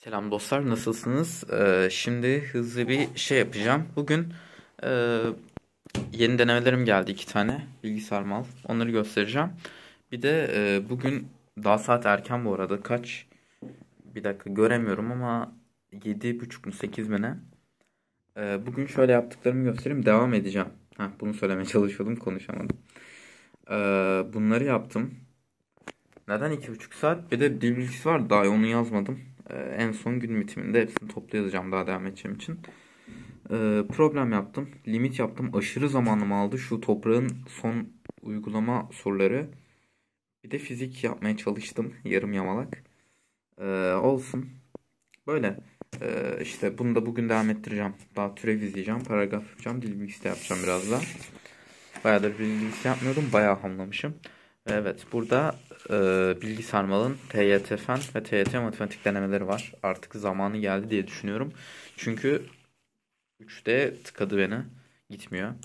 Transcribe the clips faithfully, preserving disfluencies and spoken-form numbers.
Selam dostlar, nasılsınız? Ee, şimdi hızlı bir şey yapacağım. Bugün e, yeni denemelerim geldi, iki tane bilgisayar mal. Onları göstereceğim. Bir de e, bugün daha saat erken bu arada. Kaç? Bir dakika göremiyorum ama yedi buçuk mu sekiz mi ne? Ee, bugün şöyle yaptıklarımı göstereyim. Devam edeceğim. Heh, bunu söylemeye çalışıyordum, konuşamadım. Ee, bunları yaptım. Neden iki buçuk saat? Bir de dil bilgisi var, daha onu yazmadım. Ee, en son gün bitiminde hepsini toplu yazacağım daha devam edeceğim için. Ee, problem yaptım. Limit yaptım. Aşırı zamanımı aldı. Şu toprağın son uygulama soruları. Bir de fizik yapmaya çalıştım. Yarım yamalak. Ee, olsun. Böyle. Ee, işte bunu da bugün devam ettireceğim. Daha türev izleyeceğim. Paragraf yapacağım. Dil bilgisi de yapacağım biraz daha. Bayağıdır dil bilgisi yapmıyordum. Bayağı hamlamışım. Evet, burada e, bilgi sarmalın T Y T Fen ve T Y T matematik denemeleri var. Artık zamanı geldi diye düşünüyorum. Çünkü üçte tıkadı beni. Gitmiyor.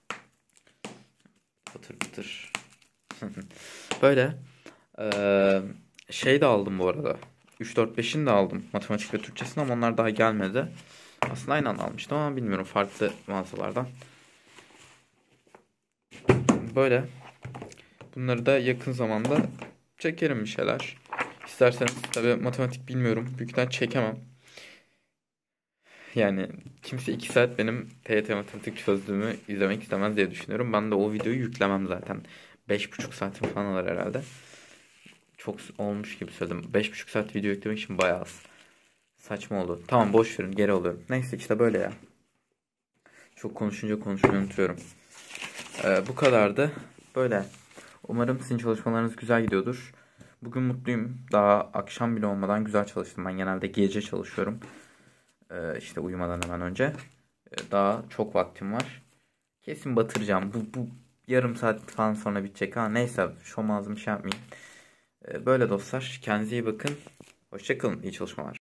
Pıtır pıtır. Böyle. E, şey de aldım bu arada. üç dört beşini de aldım. Matematik ve Türkçesini, ama onlar daha gelmedi. Aslında aynı anda almıştım ama bilmiyorum, farklı mağazalardan. Böyle. Bunları da yakın zamanda çekerim bir şeyler. İsterseniz, tabii matematik bilmiyorum. Büyük ihtimal çekemem. Yani kimse iki saat benim T Y T matematik çözdüğümü izlemek istemez diye düşünüyorum. Ben de o videoyu yüklemem zaten. Beş buçuk saatim falan alır herhalde. Çok olmuş gibi söyledim. Beş buçuk saat video yüklemek için bayağı az. Saçma oldu. Tamam, boş verin, geri alıyorum. Neyse, işte böyle ya. Çok konuşunca konuşmayı unutuyorum. Ee, bu kadardı. Böyle. Umarım sizin çalışmalarınız güzel gidiyordur. Bugün mutluyum. Daha akşam bile olmadan güzel çalıştım. Ben genelde gece çalışıyorum. Ee, işte uyumadan hemen önce. Ee, daha çok vaktim var. Kesin batıracağım. Bu, bu yarım saat falan sonra bitecek. Ha, neyse, şu ağzımı şey yapmayayım. Ee, böyle dostlar. Kendinize iyi bakın. Hoşça kalın. İyi çalışmalar.